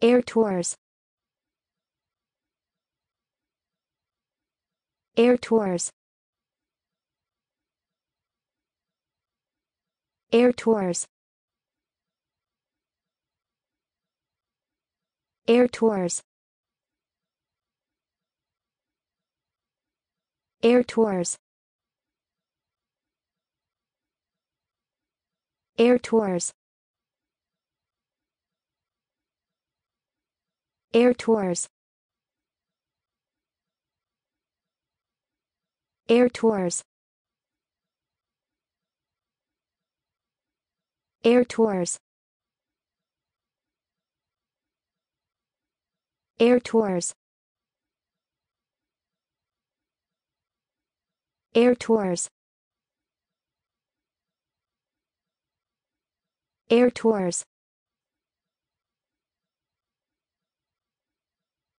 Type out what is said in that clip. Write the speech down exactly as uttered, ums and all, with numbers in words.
Airtours. Airtours. Airtours. Airtours. Airtours. Airtours. Airtours. Airtours. Airtours. Airtours. Airtours. Airtours.